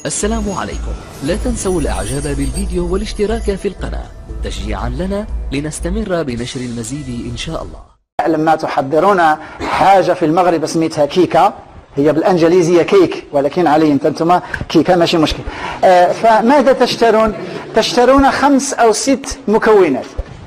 السلام عليكم. لا تنسوا الاعجاب بالفيديو والاشتراك في القناة تشجيعا لنا لنستمر بنشر المزيد ان شاء الله. لما تحضرون حاجة في المغرب اسميتها كيكة، هي بالانجليزية كيك ولكن علي انتم كيكة ماشي مشكل. فماذا تشترون؟ تشترون 5 أو 6 مكونات،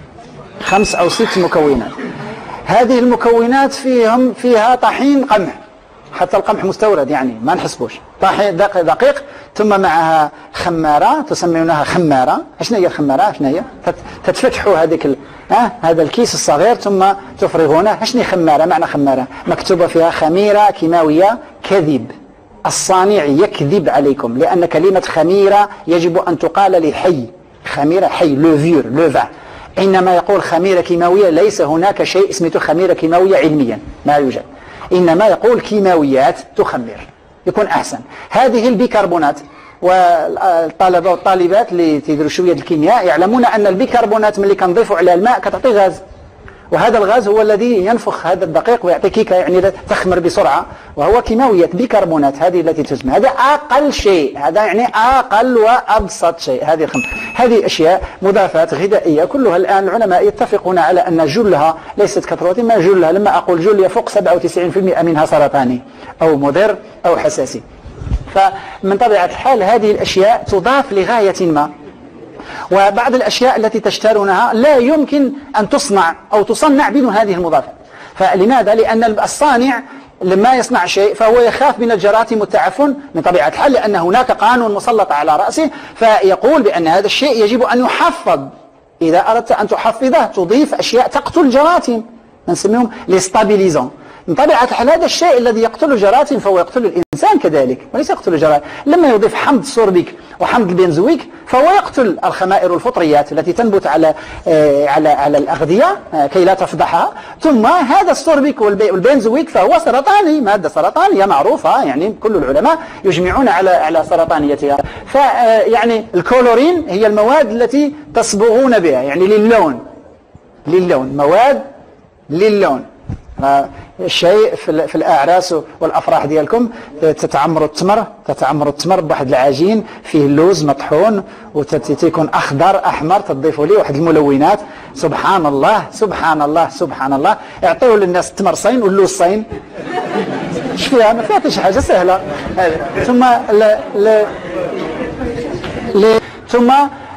5 أو 6 مكونات. هذه المكونات فيها طحين قمح، حتى القمح مستورد يعني ما نحسبوش، طحين دقيق، ثم معها خمارة تسمونها خمارة. شنو هي الخمارة؟ شنو هي؟ تتفتحوا هذيك هذا الكيس الصغير ثم تفرغونه. شنو خمارة؟ معنى خمارة مكتوبة فيها خميرة كيماوية كذب، الصانع يكذب عليكم، لأن كلمة خميرة يجب أن تقال لحي، خميرة حي، لوفير لوفا. إنما يقول خميرة كيماوية، ليس هناك شيء اسمه خميرة كيماوية علميا، ما يوجد، إنما يقول كيماويات تخمر يكون أحسن. هذه البيكربونات، والطلبة والطالبات اللي تدرسوا شوية الكيمياء يعلمون أن البيكربونات ملي كنضيفوا على الماء كتعطي غاز، وهذا الغاز هو الذي ينفخ هذا الدقيق ويعطي كيكة، يعني تخمر بسرعة، وهو كيماويات بيكربونات. هذه التي تسمى، هذا أقل شيء، هذا يعني أقل وأبسط شيء. هذه أشياء مضافات غذائية كلها الآن العلماء يتفقون على أن جلها ليست كثرة، ما جلها، لما أقول جل يفوق 97% منها سرطاني أو مضر أو حساسي. فمن طبيعة الحال هذه الأشياء تضاف لغاية ما، وبعض الأشياء التي تشترونها لا يمكن أن تصنع أو تصنع بدون هذه المضافات. فلماذا؟ لأن الصانع لما يصنع شيء فهو يخاف من الجراثيم والتعفن من طبيعة الحال، لأن هناك قانون مسلط على رأسه، فيقول بأن هذا الشيء يجب أن يحفظ. إذا أردت أن تحفظه تضيف أشياء تقتل الجراثيم، نسميهم لستابيليزون. من طبيعة الحال هذا الشيء الذي يقتل الجراثيم فهو يقتل الإنسان كذلك وليس يقتل الجراثيم. لما يضيف حمض السوربيك وحمض البنزويك فهو يقتل الخمائر والفطريات التي تنبت على الأغذية كي لا تفضحها. ثم هذا السوربيك والبنزويك فهو سرطاني، مادة سرطانية معروفة، يعني كل العلماء يجمعون على سرطانيتها. فيعني الكولورين هي المواد التي تصبغون بها، يعني للون، مواد للون. الشيء في الأعراس والأفراح ديالكم تتعمروا التمر بواحد العجين فيه اللوز مطحون وتيكون أخضر أحمر، تضيفوا ليه واحد الملونات. سبحان الله سبحان الله سبحان الله. اعطوه للناس التمر صين واللوز صين، ايش فيها؟ ما فيها شي حاجة سهلة. ثم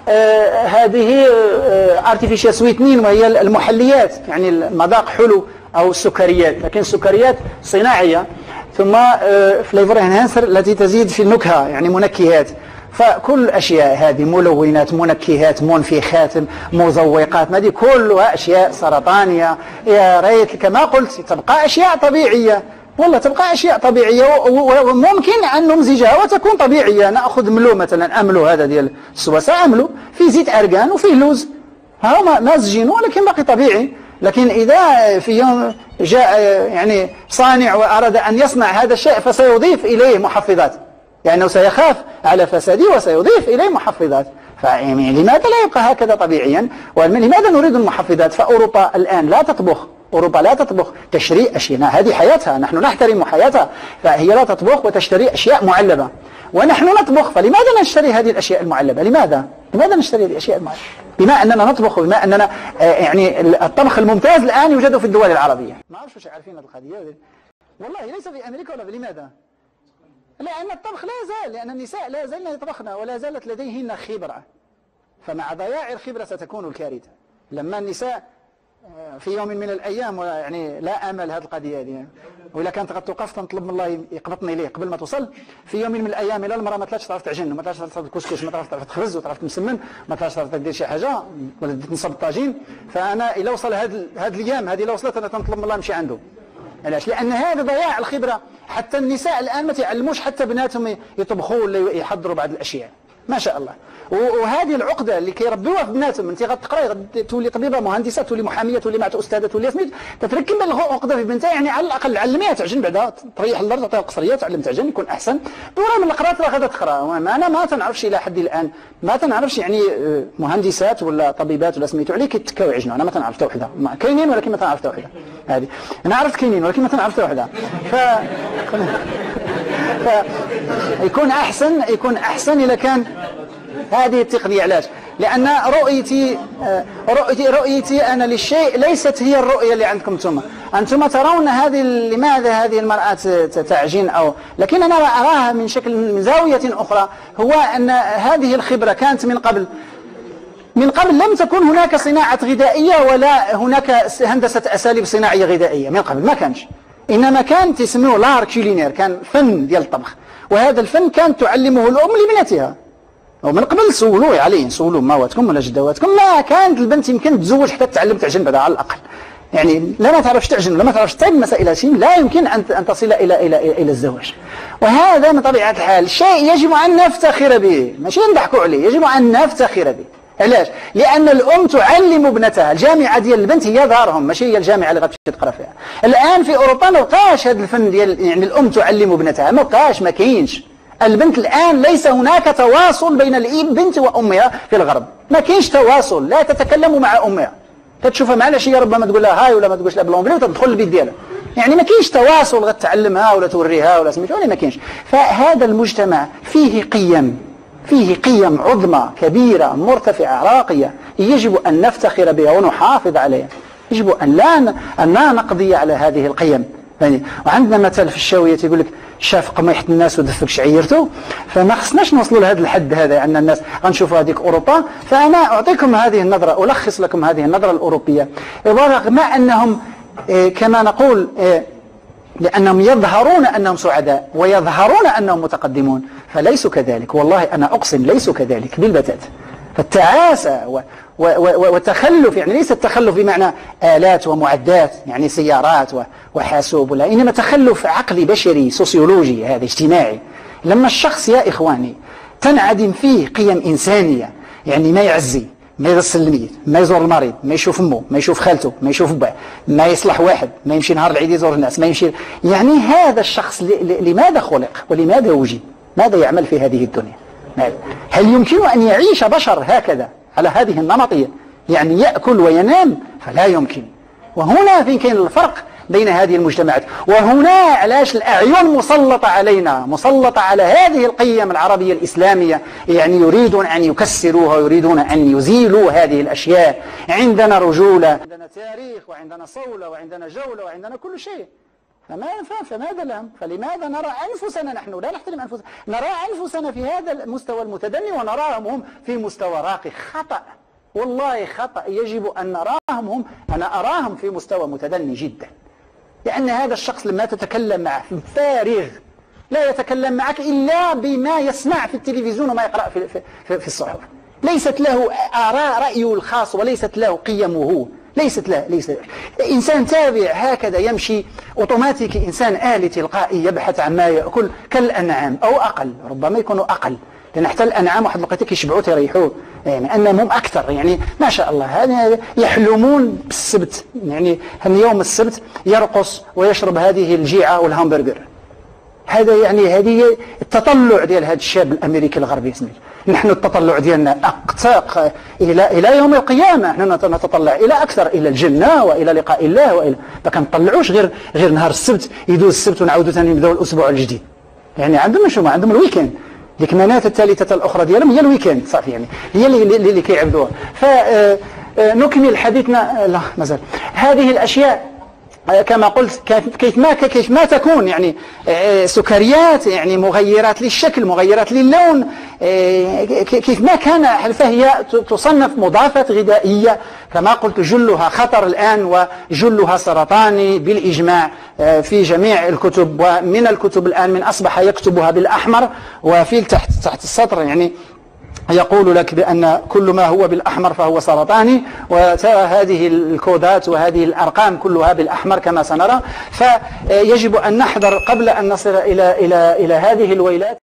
هذه artificial sweetening، وهي المحليات، يعني المذاق حلو أو السكريات، لكن السكريات صناعية. ثم فليفر انهانسر التي تزيد في النكهة، يعني منكهات. فكل الأشياء هذه ملونات، منكهات، منفخات، مذوقات، هذه كلها أشياء سرطانية. يا ريت كما قلت تبقى أشياء طبيعية، والله تبقى أشياء طبيعية وممكن أن نمزجها وتكون طبيعية. نأخذ ملو مثلا، أملو هذا ديال السواسة، أملو فيه زيت أرغان وفيه لوز، ها مازجين ولكن باقي طبيعي. لكن إذا في يوم جاء يعني صانع وأراد أن يصنع هذا الشيء فسيضيف إليه محفظات، لأنه يعني سيخاف على فساده وسيضيف إليه محفظات. فلماذا لا يبقى هكذا طبيعيا؟ ولماذا نريد المحفظات؟ فأوروبا الآن لا تطبخ، أوروبا لا تطبخ، تشتري أشياء، هذه حياتها، نحن نحترم حياتها، فهي لا تطبخ وتشتري أشياء معلبة، ونحن نطبخ. فلماذا نشتري هذه الأشياء المعلبة؟ لماذا نشتري هذه الأشياء المعلبة؟ بما أننا نطبخ، وبما أننا يعني الطبخ الممتاز الآن يوجد في الدول العربية. ما أعرفش عارفين هذه القضية، والله ليس في أمريكا ولا. لماذا؟ لأن الطبخ لا زال، لأن النساء لا زلن يطبخن ولا زالت لديهن خبرة، فمع ضياع الخبرة ستكون الكارثة. لما النساء في يوم من الأيام، يعني لا أمل هذه القضية هذه، وإلا كانت قد توقف تنطلب من الله يقبطني ليه قبل ما توصل. في يوم من الأيام إلى المرأة ما تلاش تعرف تعجن، ما تلاش تعرف الكسكس، ما تعرف تخبز وتعرف تمسمن، ما تلاش تعرف تدير شي حاجة ولا تنصب الطاجين. فأنا إلا وصل هذه الأيام هذه، لو وصلت أنا تنطلب من الله نمشي عنده. علاش؟ لأن هذا ضياع الخبرة. حتى النساء الآن ما تعلموش حتى بناتهم يطبخوا ولا يحضروا بعض الأشياء، ما شاء الله. وهذه العقدة اللي كيربيوها في بناتهم، انت غتقراي تولي طبيبة، مهندسة، تولي محامية، تولي معت أستاذة، تولي سميت، تتركب العقدة في بنتها. يعني على الأقل علميها تعجن، بعدا تريح الأرض تعطيها القصرية تعلم تعجن يكون أحسن. ورا من القرات راه غادا تقرا. أنا ما تنعرفش إلى حد الآن، ما تنعرفش يعني مهندسات ولا طبيبات ولا سميتو عليه كيتكاو يعجنوا. أنا ما تنعرف حتى وحدة، كاينين ولكن ما تنعرف حتى وحدة. هذه أنا عرفت كاينين ولكن ما تنعرف حتى وحدة. يكون أحسن إذا كان هذه التقنية. علاش؟ لأن رؤيتي أنا للشيء ليست هي الرؤية اللي عندكم أنتم ترون لماذا هذه المرأة تعجن لكن أنا أراها من زاوية أخرى، هو أن هذه الخبرة كانت من قبل لم تكن هناك صناعة غذائية ولا هناك هندسة أساليب صناعية غذائية، من قبل ما كانش، إنما كان تسموه لار كولينير، كان فن ديال الطبخ، وهذا الفن كانت تعلمه الأم لبنتها. ومن قبل سولوا ماواتكم ولا جدواتكم، ما كانت البنت يمكن تزوج حتى تتعلم تعجن بعد على الأقل، يعني لا ما تعرفش تعجن ولا ما تعرفش تطيب مسائل لا يمكن أن تصل إلى الزواج. وهذا من طبيعة الحال شيء يجب أن نفتخر به، ماشي نضحكوا عليه، يجب أن نفتخر به. علاش؟ لأن الأم تعلم ابنتها، الجامعة ديال البنت هي دارهم، ماشي هي الجامعة اللي غتمشي تقرا فيها. الآن في أوروبا ما بقاش هذا الفن ديال يعني الأم تعلم ابنتها، ما بقاش، ما كاينش. البنت الآن ليس هناك تواصل بين البنت وأمها في الغرب، ما كاينش تواصل، لا تتكلم مع أمها، تتشوفها مع العشية ربما تقول لها هاي ولا ما تقولش لها بالونجلي وتدخل البيت ديالها، يعني ما كاينش تواصل غتعلمها ولا توريها ولا سميتو، ما كاينش. فهذا المجتمع فيه قيم عظمى كبيرة مرتفعة راقية يجب أن نفتخر بها ونحافظ عليها، يجب أن لا نقضي على هذه القيم. يعني وعندنا مثل في الشاوية يقول لك شاف قميحة الناس ودفك شعيرته، فما خصناش نوصلوا لهذا الحد هذا، أن الناس غنشوفوا هذيك أوروبا. فأنا أعطيكم هذه النظرة، ألخص لكم هذه النظرة الأوروبية، ورغم أنهم كما نقول لأنهم يظهرون أنهم سعداء ويظهرون أنهم متقدمون، فليسوا كذلك، والله أنا أقسم ليسوا كذلك بالبتات. فالتعاسة والتخلف، يعني ليس التخلف بمعنى آلات ومعدات يعني سيارات وحاسوب، ولا إنما تخلف عقلي بشري سوسيولوجي، هذا اجتماعي. لما الشخص يا إخواني تنعدم فيه قيم إنسانية، يعني ما يعزي، ما يغسل الميت، ما يزور المريض، ما يشوف امه، ما يشوف خالته، ما يشوف باه، ما يصلح واحد، ما يمشي نهار العيد يزور الناس، ما يمشي، يعني هذا الشخص لماذا خلق ولماذا وجد؟ ماذا يعمل في هذه الدنيا؟ هل يمكن أن يعيش بشر هكذا على هذه النمطية، يعني يأكل وينام؟ فلا يمكن. وهنا فين كاين الفرق بين هذه المجتمعات، وهنا علاش الأعين مسلطة علينا، مسلطة على هذه القيم العربية الإسلامية، يعني يريدون أن يكسروها، يريدون أن يزيلوا هذه الأشياء. عندنا رجولة، عندنا تاريخ، وعندنا صولة، وعندنا جولة، وعندنا كل شيء. فماذا لهم؟ فلماذا نرى أنفسنا نحن لا نحترم أنفسنا، نرى أنفسنا في هذا المستوى المتدني ونراهم هم في مستوى راقي؟ خطأ، والله خطأ. يجب أن نراهم هم، أنا أراهم في مستوى متدني جدا، لأن هذا الشخص لما تتكلم معه فارغ، لا يتكلم معك إلا بما يسمع في التلفزيون وما يقرأ في الصحف، ليست له آراء رأيه الخاص، وليست له قيمه، ليس إنسان تابع هكذا يمشي أوتوماتيكي، إنسان آلي تلقائي يبحث عن ما يأكل كالأنعام أو أقل، ربما يكونوا أقل، لأن حتى الأنعام واحد لقيتك يشبعوا تريحوه، يعني أنهم أكثر، يعني ما شاء الله هذا يحلمون بالسبت، يعني يوم السبت يرقص ويشرب هذه الجيعة والهامبرجر. هذا يعني هذه التطلع ديال هذا الشاب الأمريكي الغربي. نحن التطلع ديالنا أقتاق إلى يوم القيامة، نحن نتطلع إلى أكثر، إلى الجنة وإلى لقاء الله، وإلى ما كنطلعوش غير نهار السبت، يدوز السبت ونعاودوا ثاني نبداو الأسبوع الجديد. يعني عندهم شو، عندهم الويكند، ديك منات الثالثة الأخرى ديالهم هي الويكند صافي، يعني هي اللي كيعبدوها. فنكمل حديثنا، لا مازال هذه الأشياء كما قلت كيف ما تكون، يعني سكريات، يعني مغيرات للشكل، مغيرات للون، كيف ما كان، فهي تصنف مضافات غذائية كما قلت، جلها خطر الآن وجلها سرطاني بالإجماع في جميع الكتب، ومن الكتب الآن من أصبح يكتبها بالأحمر، وفي تحت السطر يعني يقول لك بأن كل ما هو بالأحمر فهو سرطاني، وترى هذه الكودات وهذه الأرقام كلها بالأحمر كما سنرى. فيجب أن نحذر قبل أن نصل إلى هذه الويلات.